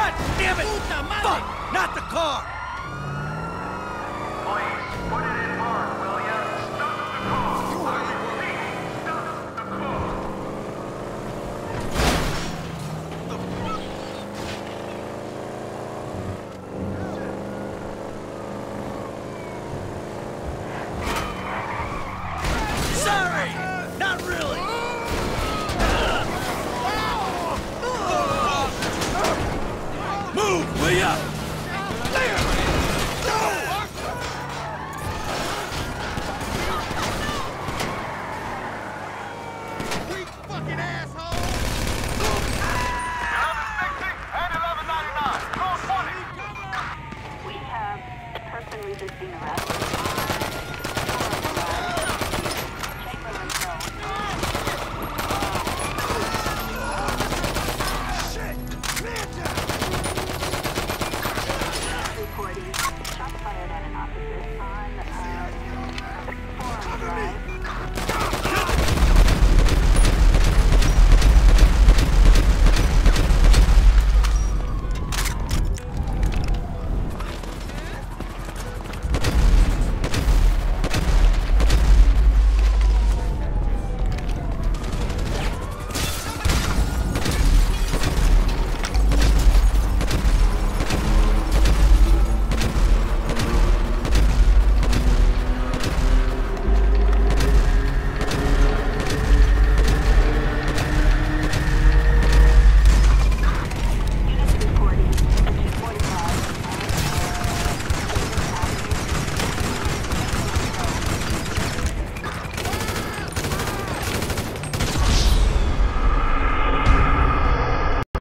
God damn it! Fuck! Not the car! Please, put it in park, will ya? Stop the car! I repeat, stop the car! Sorry! Not really! Move, will ya?